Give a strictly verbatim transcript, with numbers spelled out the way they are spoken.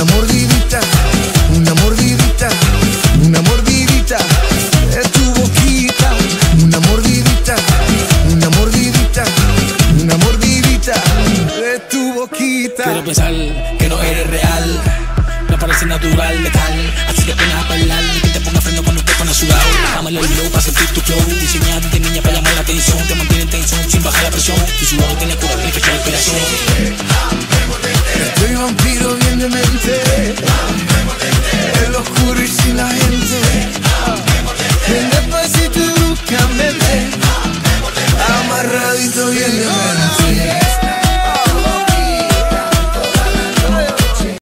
una mordidita, una mordidita, una mordidita de tu boquita, una mordidita, una mordidita, una mordidita de tu boquita. Quiero pensar que no eres real, me parece natural, letal, así que pones a bailar y que te ponga freno cuando te pones sudado. Dámelo el low para sentir tu flow, diseñado de niña para llamar la atención, te mantiene en tensión sin bajar la presión. Tu sudor tiene